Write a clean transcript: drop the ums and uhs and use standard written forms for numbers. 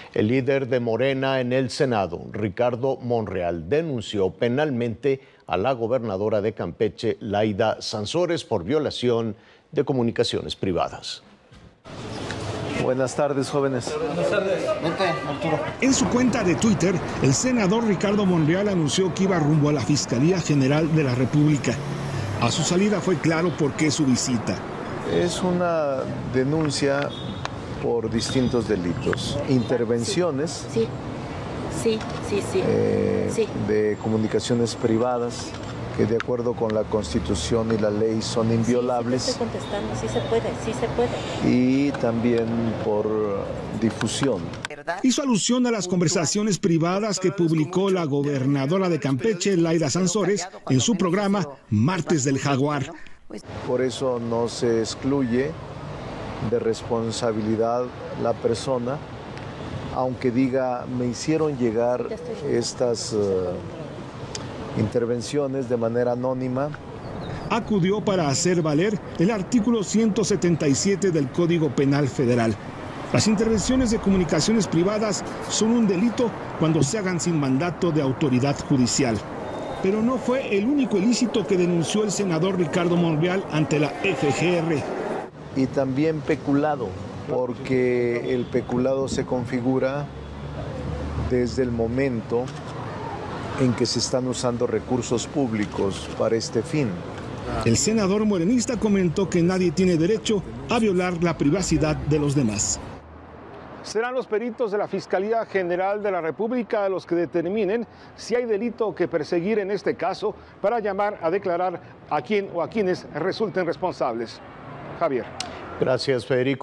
El líder de Morena en el Senado, Ricardo Monreal, denunció penalmente a la gobernadora de Campeche, Laida Sansores, por violación de comunicaciones privadas. Buenas tardes, jóvenes. Buenas tardes. Vente, Arturo. En su cuenta de Twitter, el senador Ricardo Monreal anunció que iba rumbo a la Fiscalía General de la República. A su salida fue claro por qué su visita. Es una denuncia por distintos delitos, intervenciones Sí. de comunicaciones privadas que de acuerdo con la Constitución y la ley son inviolables. Sí, estoy contestando, sí se puede. Y también por difusión. Hizo alusión a las conversaciones privadas que publicó la gobernadora de Campeche, Laida Sansores, en su programa Martes del Jaguar. Por eso no se excluye de responsabilidad la persona, aunque diga, me hicieron llegar estas intervenciones de manera anónima. Acudió para hacer valer el artículo 177 del Código Penal Federal. Las intervenciones de comunicaciones privadas son un delito cuando se hagan sin mandato de autoridad judicial. Pero no fue el único ilícito que denunció el senador Ricardo Monreal ante la FGR. Y también peculado, porque el peculado se configura desde el momento en que se están usando recursos públicos para este fin. El senador morenista comentó que nadie tiene derecho a violar la privacidad de los demás. Serán los peritos de la Fiscalía General de la República los que determinen si hay delito que perseguir en este caso para llamar a declarar a quien o a quienes resulten responsables. Javier. Gracias, Federico.